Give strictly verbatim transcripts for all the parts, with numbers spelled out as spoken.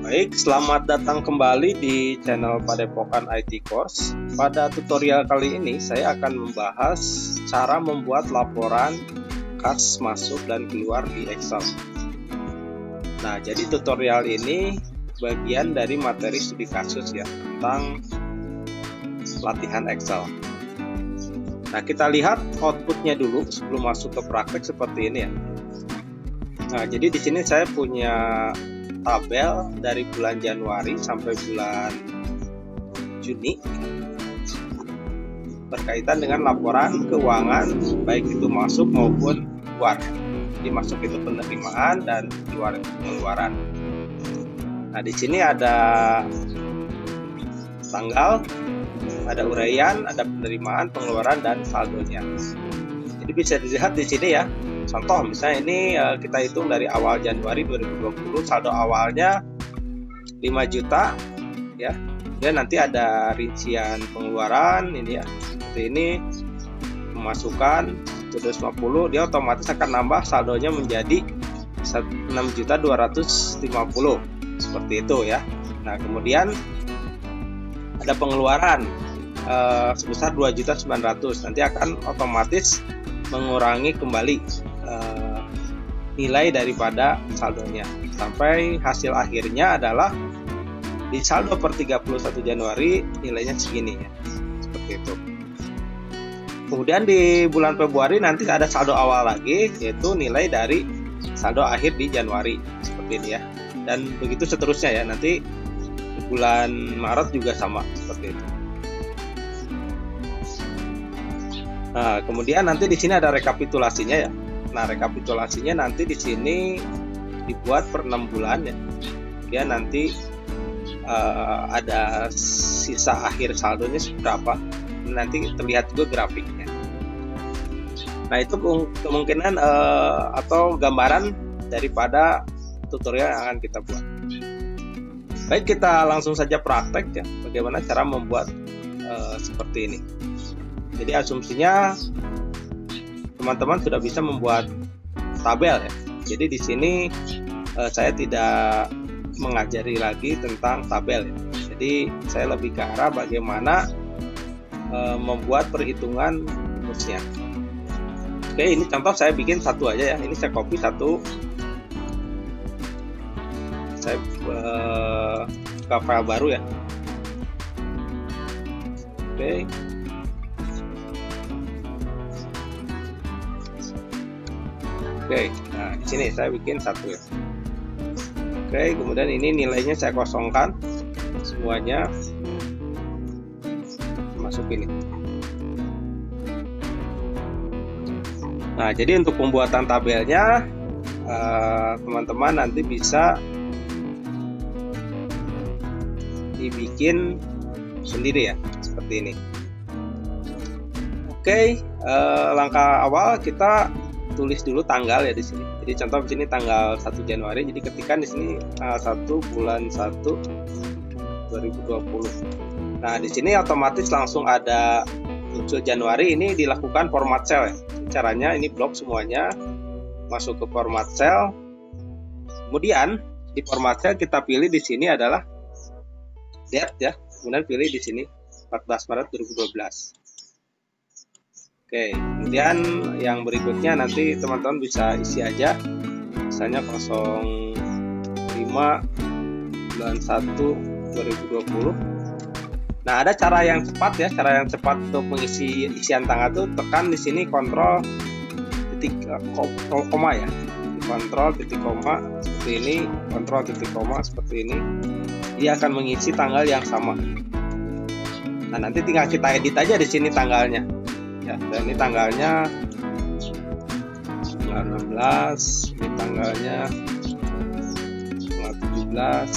Baik, selamat datang kembali di channel Padepokan I T Course. Pada tutorial kali ini saya akan membahas cara membuat laporan kas masuk dan keluar di Excel. Nah, jadi tutorial ini bagian dari materi studi kasus ya tentang latihan Excel. Nah, kita lihat outputnya dulu sebelum masuk ke praktek seperti ini ya. Nah, jadi di sini saya punya tabel dari bulan Januari sampai bulan Juni berkaitan dengan laporan keuangan baik itu masuk maupun keluar. Jadi masuk itu penerimaan dan keluar itu pengeluaran. Nah, di sini ada tanggal, ada uraian, ada penerimaan, pengeluaran dan saldonya. Jadi bisa dilihat di sini ya. Contoh misalnya ini uh, kita hitung dari awal Januari dua ribu dua puluh, saldo awalnya lima juta ya. Dan nanti ada rincian pengeluaran ini ya. Seperti ini, pemasukan tujuh ratus lima puluh, dia otomatis akan nambah saldonya menjadi enam juta dua ratus lima puluh. Seperti itu ya. Nah, kemudian ada pengeluaran uh, sebesar dua juta sembilan ratus. Nanti akan otomatis mengurangi kembali Uh, nilai daripada saldonya sampai hasil akhirnya adalah di saldo per tiga puluh satu Januari nilainya segini ya, seperti itu. Kemudian di bulan Februari nanti ada saldo awal lagi, yaitu nilai dari saldo akhir di Januari seperti ini ya, dan begitu seterusnya ya. Nanti di bulan Maret juga sama seperti itu. Nah, kemudian nanti di sini ada rekapitulasinya ya. Nah, rekapitulasinya nanti di sini dibuat per enam bulan ya. Kemudian nanti uh, ada sisa akhir saldonya seberapa. Nanti terlihat juga grafiknya. Nah, itu kemungkinan uh, atau gambaran daripada tutorial yang akan kita buat. Baik, kita langsung saja praktek ya. Bagaimana cara membuat uh, seperti ini. Jadi asumsinya teman-teman sudah bisa membuat tabel ya. Jadi di sini eh, saya tidak mengajari lagi tentang tabel ya. Jadi saya lebih ke arah bagaimana eh, membuat perhitungan rumusnya. Oke, ini contoh saya bikin satu aja ya. Ini saya copy satu. Saya eh, buka file baru ya. Oke. Oke, nah di sini saya bikin satu ya. Oke, kemudian ini nilainya saya kosongkan semuanya, masuk ini. Nah, jadi untuk pembuatan tabelnya teman-teman uh, nanti bisa dibikin sendiri ya, seperti ini. Oke, uh, langkah awal kita tulis dulu tanggal ya di sini. Jadi contoh di sini tanggal satu Januari. Jadi ketikkan di sini tanggal satu bulan satu dua ribu dua puluh. Nah, di sini otomatis langsung ada muncul Januari. Ini dilakukan format cell ya. Caranya ini blok semuanya, masuk ke format cell. Kemudian di format cell kita pilih di sini adalah date ya. Kemudian pilih di sini empat belas Maret dua ribu dua belas. Oke, kemudian yang berikutnya nanti teman-teman bisa isi aja, misalnya nol lima bulan satu dua ribu dua puluh. Nah, ada cara yang cepat ya, cara yang cepat untuk mengisi isian tanggal tuh tekan di sini kontrol titik koma ya, kontrol titik koma seperti ini, kontrol titik koma seperti ini, dia akan mengisi tanggal yang sama. Nah, nanti tinggal kita edit aja di sini tanggalnya. Ya, dan ini tanggalnya tanggal enam belas, ini tanggalnya tanggal tujuh belas.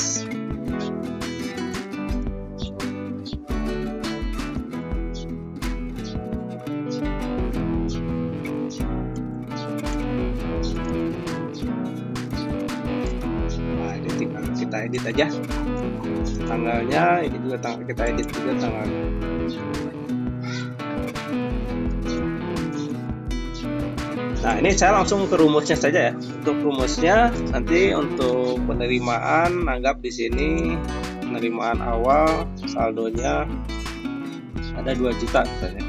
Nah, ini tinggal kita edit aja tanggalnya, ini juga tanggal, kita edit juga tanggalnya. Nah, ini saya langsung ke rumusnya saja ya. Untuk rumusnya nanti untuk penerimaan anggap di sini penerimaan awal saldonya ada dua juta misalnya.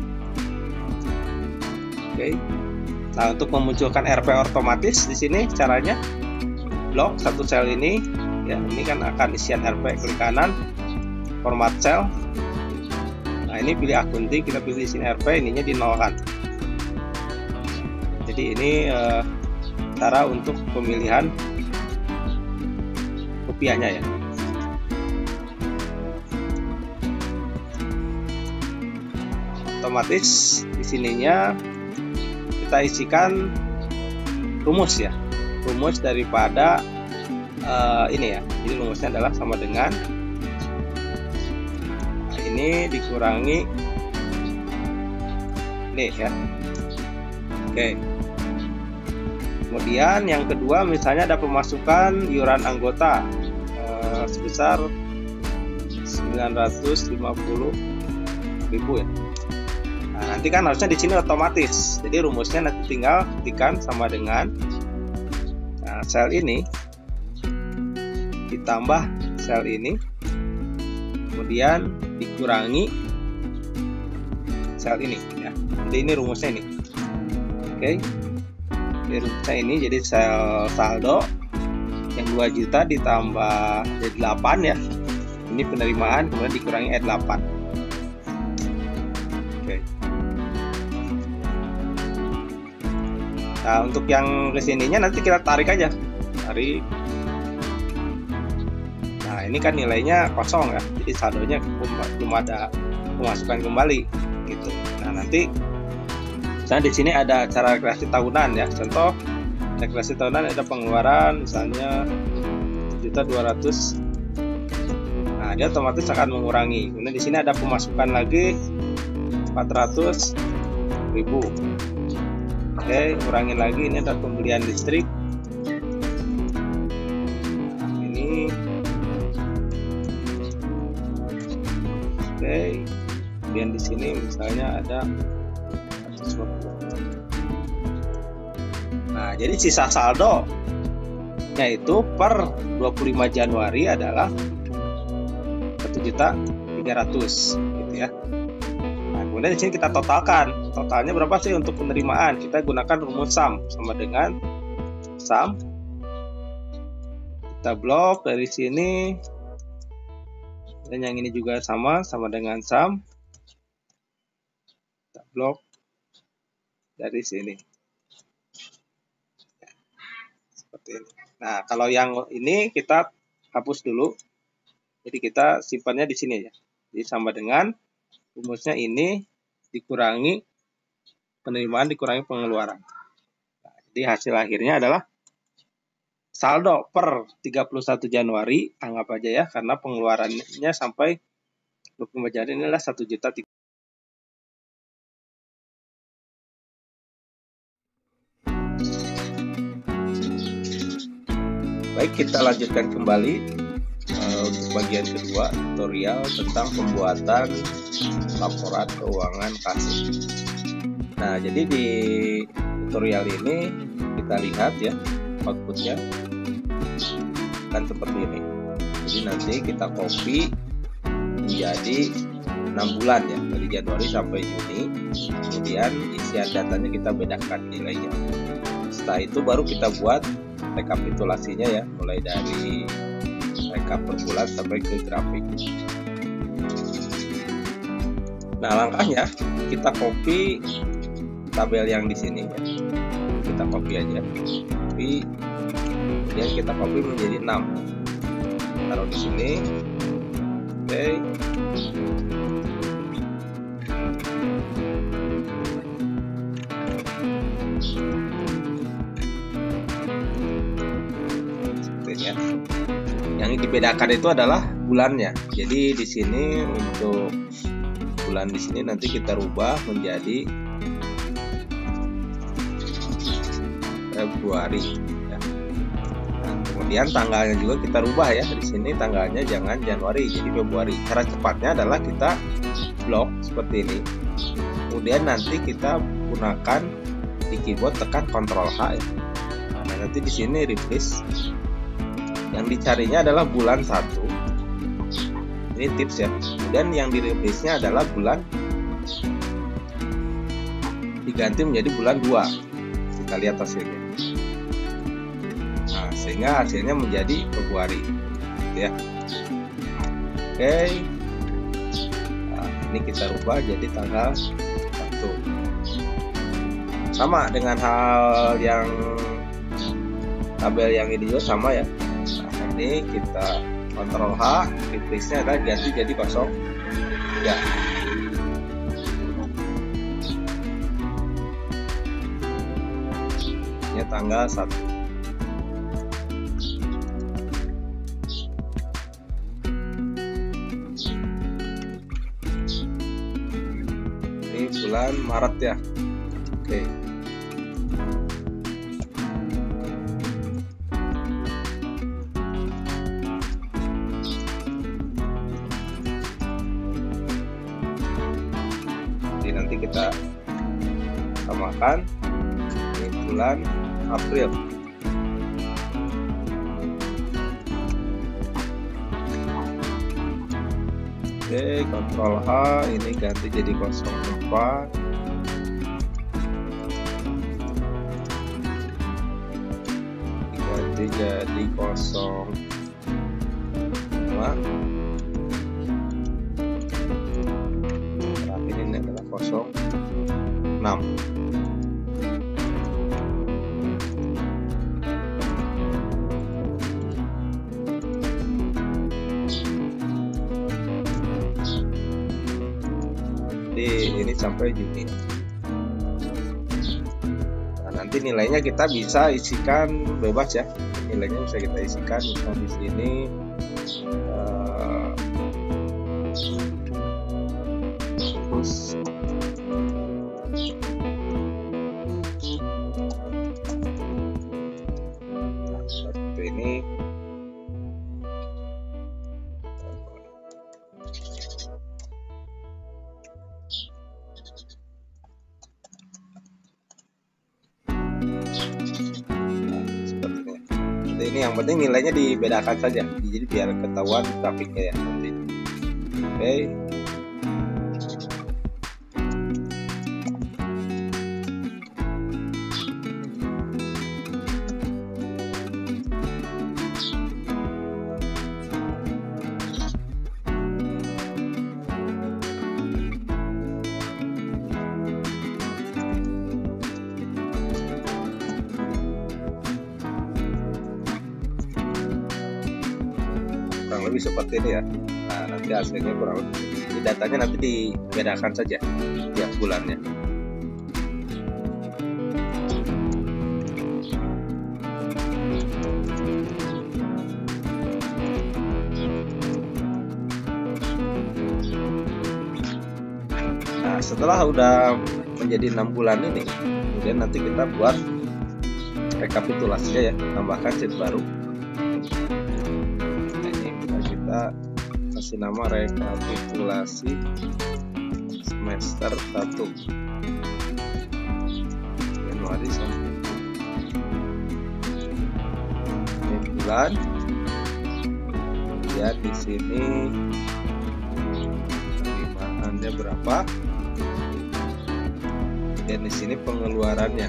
Oke. Nah, untuk memunculkan R P otomatis di sini caranya blok satu sel ini ya, ini kan akan isian R P, klik kanan format sel. Nah, ini pilih akunting, kita pilih di sini R P, ininya dinolkan. Jadi ini eh, cara untuk pemilihan rupiahnya ya. Otomatis di sininya kita isikan rumus ya. Rumus daripada uh, ini ya. Jadi rumusnya adalah sama dengan nah, ini dikurangi ini ya. Oke. Kemudian yang kedua misalnya ada pemasukan iuran anggota uh, sebesar sembilan ratus lima puluh ribu ya. Nah, nanti kan harusnya di sini otomatis. Jadi rumusnya nanti tinggal ketikkan sama dengan nah, sel ini ditambah sel ini, kemudian dikurangi sel ini ya. Jadi ini rumusnya ini. Oke. Ini rumusnya ini, jadi sel saldo yang dua juta ditambah E delapan ya. Ini penerimaan kemudian dikurangi E delapan. Oke. Nah, untuk yang kesininya nanti kita tarik aja. Tarik. Nah, ini kan nilainya kosong ya. Jadi saldonya cuma ada pemasukan kembali gitu. Nah, nanti misalnya di sini ada cara kalkulasi tahunan ya. Contoh kalkulasi tahunan ada pengeluaran misalnya satu juta dua ratus ribu. Nah, dia otomatis akan mengurangi. Kemudian di sini ada pemasukan lagi empat ratus ribu. Oke, kurangin lagi, ini ada pembelian listrik. Nah, ini oke. Kemudian di sini misalnya ada nah, jadi sisa saldo yaitu per dua puluh lima Januari adalah satu juta tiga ratus ribu gitu ya. Nah, kemudian di sini kita totalkan. Totalnya berapa sih untuk penerimaan? Kita gunakan rumus sum sama dengan sum. Kita blok dari sini. Dan yang ini juga sama sama dengan sum. Kita blok dari sini. Seperti ini. Nah, kalau yang ini kita hapus dulu. Jadi kita simpannya di sini ya. Jadi sama dengan rumusnya ini dikurangi penerimaan dikurangi pengeluaran. Nah, jadi hasil akhirnya adalah saldo per tiga puluh satu Januari, anggap aja ya, karena pengeluarannya sampai dua puluh lima Januari inilah satu juta. Baik, kita lanjutkan kembali uh, untuk bagian kedua tutorial tentang pembuatan laporan keuangan kasih. Nah, jadi di tutorial ini kita lihat ya outputnya kan seperti ini. Jadi nanti kita copy menjadi enam bulan ya, dari Januari sampai Juni. Kemudian isian datanya kita bedakan nilainya. Setelah itu baru kita buat rekapitulasinya ya, mulai dari rekap per bulan sampai ke grafik. Nah, langkahnya kita copy tabel yang di sini ya. Kita copy aja. Copy. Kemudian kita copy menjadi enam. Taruh di sini. Oke. Ya. Yang dibedakan itu adalah bulannya. Jadi di sini untuk bulan di sini nanti kita rubah menjadi Februari. Ya. Nah, kemudian tanggalnya juga kita rubah ya. Di sini tanggalnya jangan Januari, jadi Februari. Cara cepatnya adalah kita blok seperti ini. Kemudian nanti kita gunakan di keyboard tekan Ctrl H ya. Nah, nanti di sini replace. Yang dicarinya adalah bulan satu. Ini tips ya. Dan yang di replace-nya adalah bulan, diganti menjadi bulan dua. Kita lihat hasilnya. Nah, sehingga hasilnya menjadi Februari. Gitu ya. Oke. Nah, ini kita rubah jadi tanggal satu. Sama dengan hal yang tabel yang ini juga sama ya. Nah, ini kita Ctrl H, replace-nya adalah ganti jadi kosong ya. Ini tanggal satu. Ini bulan Maret ya. Oke. Nanti kita samakan. Ini bulan April. Oke, Ctrl H, ini ganti jadi kosong empat. Ganti jadi kosong lima. kosong enam. Jadi ini sampai Juni. Nah, nanti nilainya kita bisa isikan bebas ya. Nilainya bisa kita isikan misalnya di sini. Uh, terus ini ini yang penting nilainya dibedakan saja, jadi biar ketahuan grafiknya ya nanti. Oke. Kurang lebih seperti ini ya. Nah, nanti hasilnya kurang lebih di datanya nanti dibedakan saja tiap bulannya. Nah, setelah udah menjadi enam bulan ini, kemudian nanti kita buat rekapitulasinya ya, tambahkan sheet baru. Kita kasih nama rekapitulasi semester satu Januari sampai bulan. Lihat di sini penerimaannya berapa, dan di sini pengeluarannya.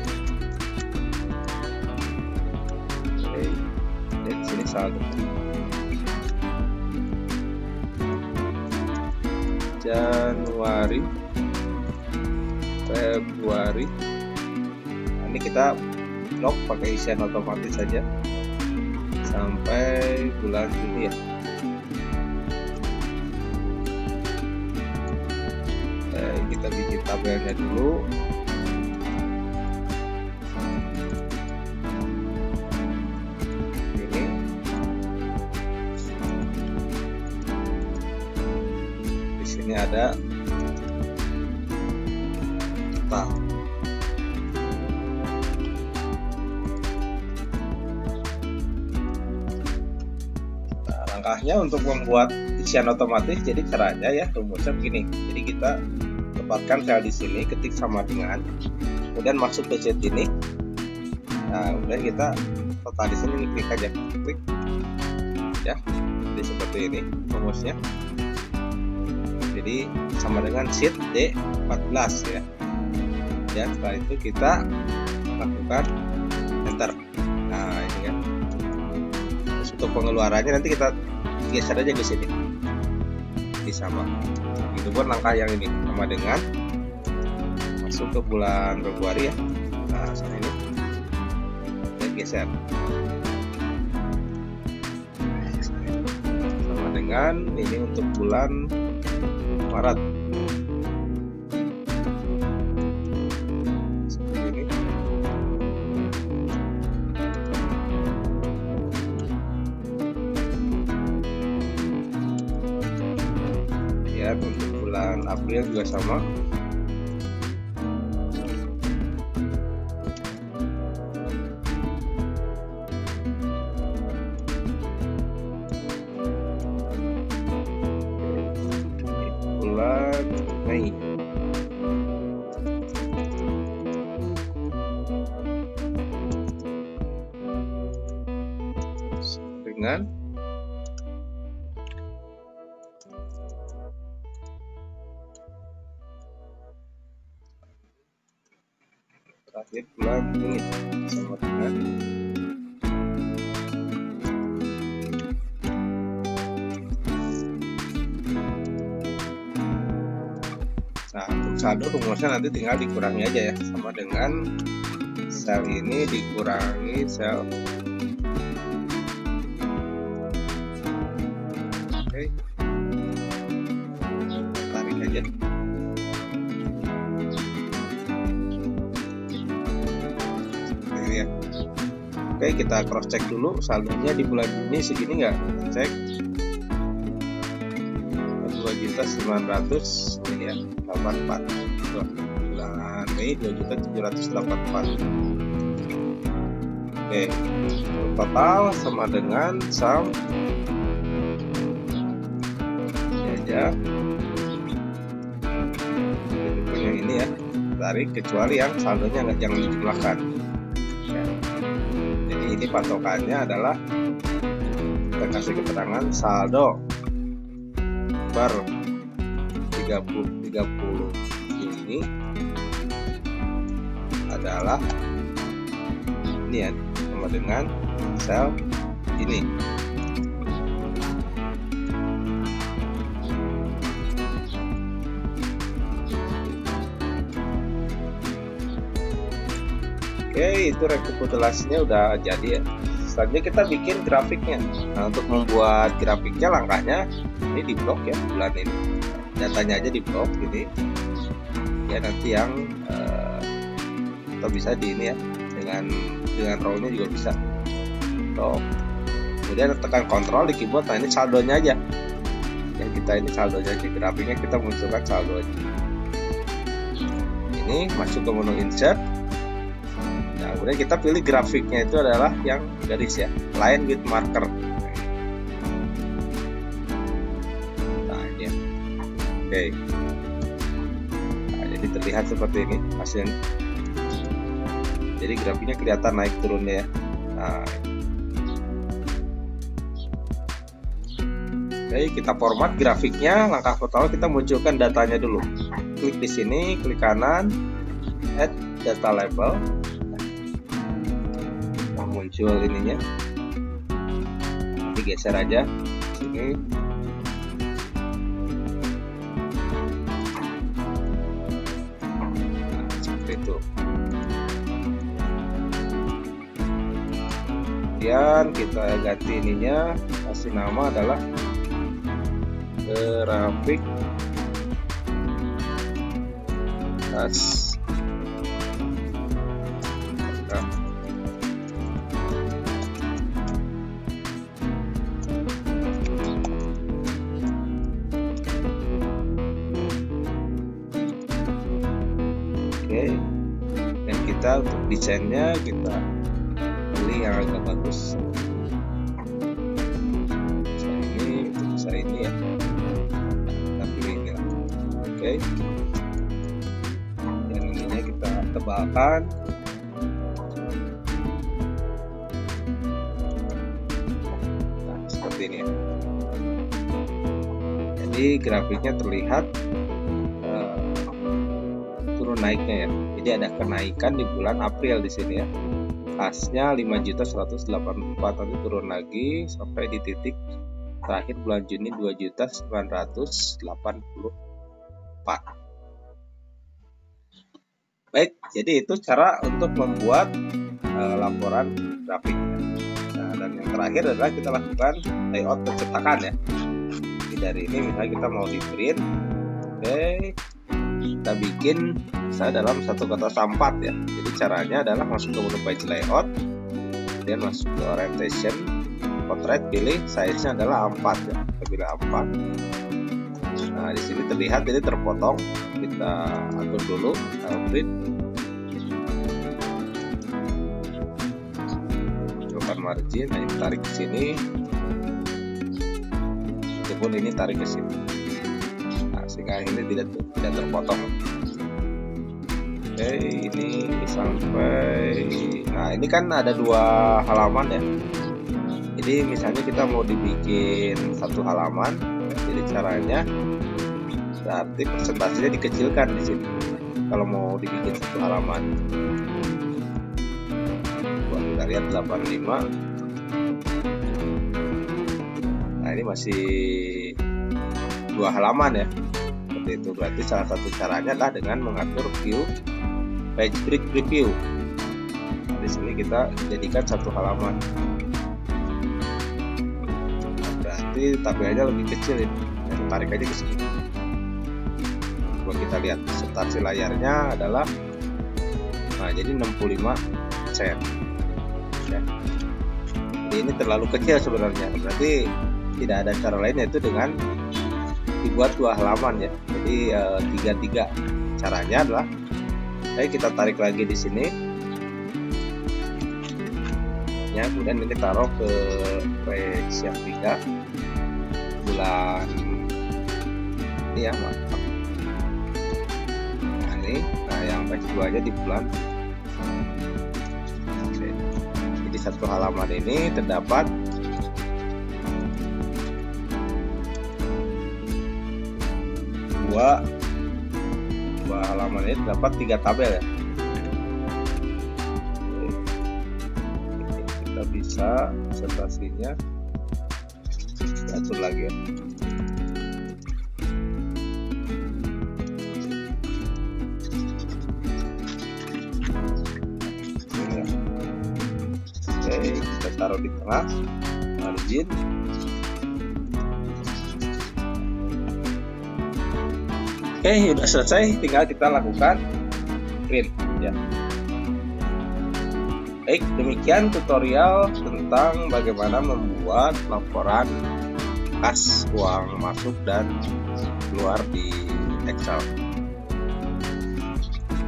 Oke, dan di sini saldo. Januari, Februari. Nah, ini kita lock pakai isian otomatis saja sampai bulan Juni ya. Eh, kita bikin tabelnya dulu. Ini ada total. Nah, langkahnya untuk membuat isian otomatis, jadi caranya ya rumusnya begini. Jadi kita dapatkan sel di sini, ketik sama dengan, kemudian masuk ke sheet ini. Nah, kemudian kita total di sini, ini klik aja, klik ya. Jadi seperti ini rumusnya. Jadi sama dengan sheet D empat belas ya. Ya, setelah itu kita lakukan enter. Nah, ini kan. Terus untuk pengeluarannya nanti kita geser aja ke sini. Ini sama. Itu pun langkah yang ini sama dengan masuk ke bulan Februari ya. Nah, sana ini. Dan geser. Sama dengan ini untuk bulan Maret. Untuk bulan April juga sama. Bulan Mei. Dengan terakhir bulan Juni sama dengan nah, untuk saldo rumusnya nanti tinggal dikurangi aja ya, sama dengan sel ini dikurangi sel oke okay. Tarik aja. Ya. Oke, kita cross check dulu saldonya di bulan Juni segini nggak? Cek dua juta sembilan ratus ini ya, delapan puluh empat. Bulan Mei dua juta tujuh ratus delapan puluh empat. Oke, total sama dengan sum ini aja yang ini ya, tarik kecuali yang saldonya nggak, jangan dijumlahkan. Ini patokannya adalah kita kasih keterangan saldo per tiga puluh Juni adalah ini ya, sama dengan sel ini. Oke, itu rekapitulasinya udah jadi ya. Selanjutnya kita bikin grafiknya. Nah, untuk membuat grafiknya langkahnya ini di blok ya, bulan ini. Datanya aja di blok ini. Ya nanti yang uh, atau bisa di ini ya, dengan dengan row-nya juga bisa. Blok. Kemudian tekan kontrol di keyboard. Nah, ini saldonya aja. Yang kita ini saldonya aja. Grafiknya kita munculkan saldo aja. Ini masuk ke menu insert. Nah, kemudian kita pilih grafiknya itu adalah yang garis ya, line with marker. Nah, ini ya. Oke. Nah, jadi terlihat seperti ini hasilnya. Jadi grafiknya kelihatan naik turunnya ya. Nah. Oke, kita format grafiknya. Langkah pertama kita munculkan datanya dulu. Klik di sini, klik kanan, add data label. Muncul ininya, digeser aja sini. Nah, seperti itu. Kemudian kita ganti ininya, kasih nama adalah grafik tas. Dan kita untuk desainnya kita pilih yang agak bagus. Bisa ini, bisa ini ya. Kita pilih ini lah. Oke. tebalkan. Nah, seperti ini ya. Jadi grafiknya terlihat uh, turun naiknya ya. Jadi ada kenaikan di bulan April di sini ya. Kasnya lima juta seratus delapan puluh empat, nanti turun lagi sampai di titik terakhir bulan Juni dua juta sembilan ratus delapan puluh empat. Baik, jadi itu cara untuk membuat uh, laporan grafik. Nah, dan yang terakhir adalah kita lakukan layout pencetakan ya. Jadi dari ini misalnya kita mau di print, oke, kita bikin misalnya dalam satu kotak A empat ya. Jadi caranya adalah masuk ke menu page layout, kemudian masuk ke orientation, portrait, pilih size-nya adalah A empat ya. Kita pilih A empat. Nah, di sini terlihat ini terpotong. Kita atur dulu, kita print. Munculkan margin, nah ini tarik ke sini. Pun ini tarik ke sini. Nah, sehingga ini tidak tidak terpotong. Oke, ini sampai. Nah, ini kan ada dua halaman ya. Jadi misalnya kita mau dibikin satu halaman, jadi caranya berarti persentasenya dikecilkan di sini. Kalau mau dibikin satu halaman, kita lihat delapan puluh lima. Nah, ini masih dua halaman ya. Seperti itu. Berarti salah satu caranya adalah dengan mengatur view page break preview. Nah, di sini kita jadikan satu halaman. Nah, berarti tabelnya lebih kecil ini. Nah, tarik aja ke sini. Coba kita lihat presentasi layarnya adalah, nah jadi enam puluh lima persen. Ya. Jadi ini terlalu kecil sebenarnya. Berarti tidak ada cara lain yaitu dengan dibuat dua halaman ya. Jadi eh, tiga tiga caranya adalah, ayo kita tarik lagi di sini ya, kemudian ini taruh ke page yang tiga bulan ini ya, mantap. Nah ini, nah yang page dua aja di bulan. Oke. Jadi satu halaman ini terdapat dua dua halaman ini dapat tiga tabel ya. Oke, kita bisa presentasinya diatur lagi ya. Ini ya. Oke, kita taruh di tengah margin. Oke, sudah selesai, tinggal kita lakukan print ya. Baik, demikian tutorial tentang bagaimana membuat laporan kas uang masuk dan keluar di Excel.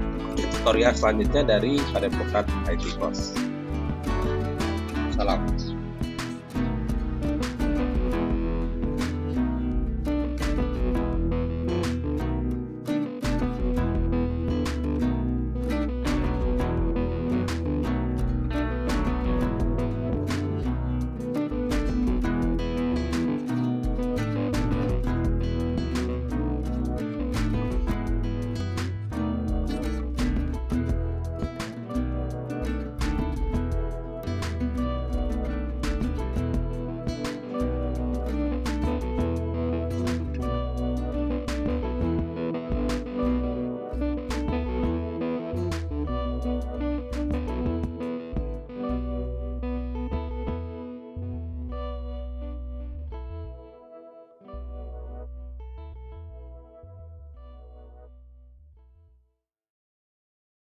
Tutorial selanjutnya dari Padepokan I T Course. Salam.